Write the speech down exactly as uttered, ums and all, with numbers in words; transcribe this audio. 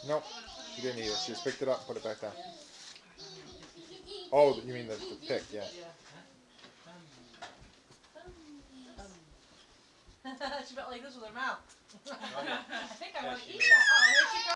Nope, she didn't eat it. She just picked it up and put it back down. Oh, you mean the, the pick, yeah. She felt like this with her mouth. Oh, yeah. I think I Yeah, want to she eat knows. that. Oh, here she goes.